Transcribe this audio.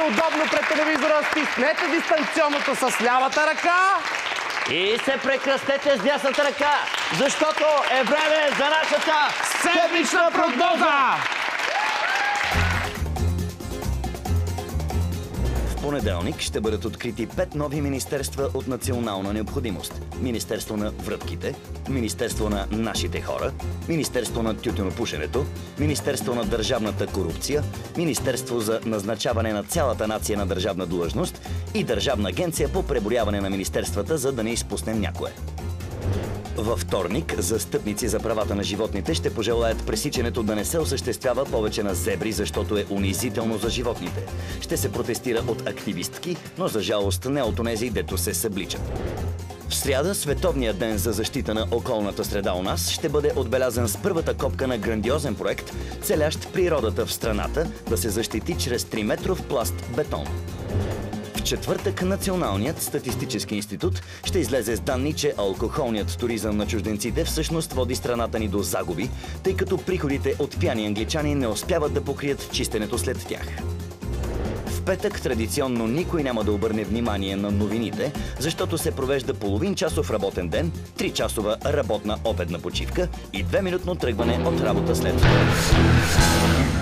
удобно пред телевизора, стиснете дистанционното с лявата ръка. И се прекръстете с дясната ръка, защото е време за нашата седмична прогноза! В понеделник ще бъдат открити 5 нови министерства от национална необходимост. Министерство на врътките, Министерство на нашите хора, Министерство на тютюнопушенето, Министерство на държавната корупция, Министерство за назначаване на цялата нация на държавна длъжност и Държавна агенция по преброяване на министерствата, за да не изпуснем някое. Във вторник застъпници за правата на животните ще пожелаят пресичането да не се осъществява повече на зебри, защото е унизително за животните. Ще се протестира от активистки, но за жалост не от онези, дето се събличат. В сряда, Световният ден за защита на околната среда у нас ще бъде отбелязан с първата копка на грандиозен проект, целящ природата в страната да се защити чрез 3-метров пласт бетон. В четвъртък Националният статистически институт ще излезе с данни, че алкохолният туризъм на чужденците всъщност води страната ни до загуби, тъй като приходите от пияни англичани не успяват да покрият чистенето след тях. В петък традиционно никой няма да обърне внимание на новините, защото се провежда половин-часов работен ден, 3-часова работна обедна почивка и 2-минутно тръгване от работа след това.